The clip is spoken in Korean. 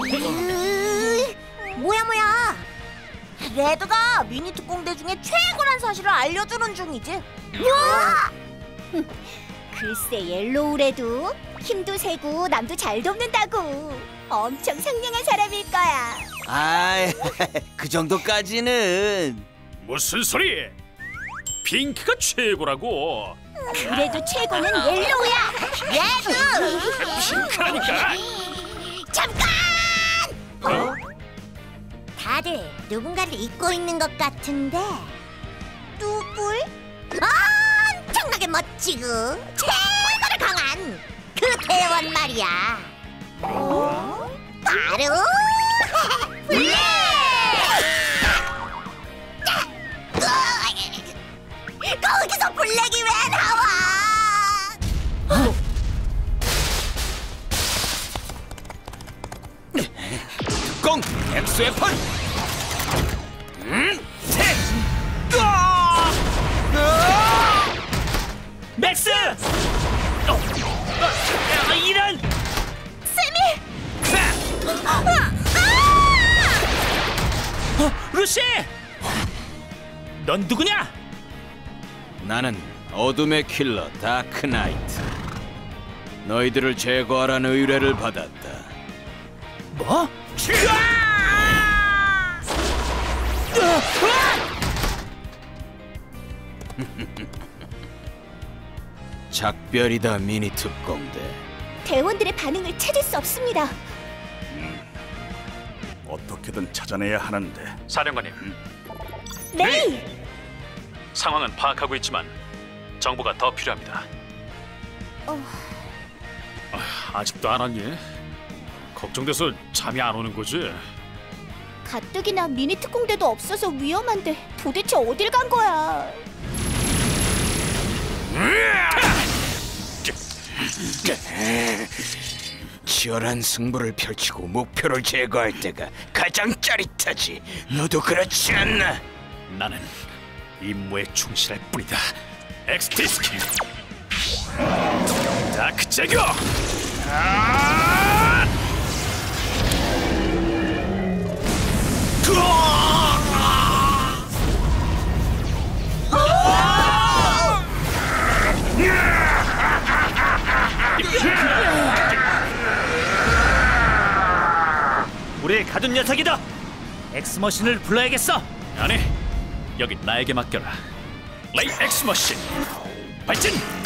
뭐야? 레드가 미니 특공대 중에 최고란 사실을 알려주는 중이지. 와! 글쎄, 옐로우레도 힘도 세고 남도 잘 돕는다고. 엄청 상냥한 사람일 거야. 아이, 그 정도까지는. 무슨 소리? 핑크가 최고라고. 그래도 최고는 옐로우야. 레드! 핑크라니까. 잠깐! 다들 누군가를 잊고 있는 것 같은데 누굴? 엄청나게 멋지고 최고로 강한 그 대원 말이야. 바로 블랙! 거기서 블랙이 왜 나와? 특공 엑스웨폰. 맥스! 이런! 루시! 넌 누구냐? 나는 어둠의 킬러 다크나이트. 너희들을 제거하라는 의뢰를 받았다. 뭐? 작별이다, 미니 특공대. 대원들의 반응을 찾을 수 없습니다. 어떻게든 찾아내야 하는데. 사령관님, 메이! 상황은 파악하고 있지만 정보가 더 필요합니다. 아직도 안 왔니? 걱정돼서 잠이 안 오는 거지? 가뜩이나 미니 특공대도 없어서 위험한데 도대체 어딜 간 거야? 치열한 승부를 펼치고 목표를 제거할 때가 가장 짜릿하지. 너도 그렇지 않나? 나는 임무에 충실할 뿐이다. 엑스디스크 다크 제거! 우리 가둔 녀석이다. 엑스머신을 불러야겠어. 아니, 여기 나에게 맡겨라. 레이 엑스머신 발진!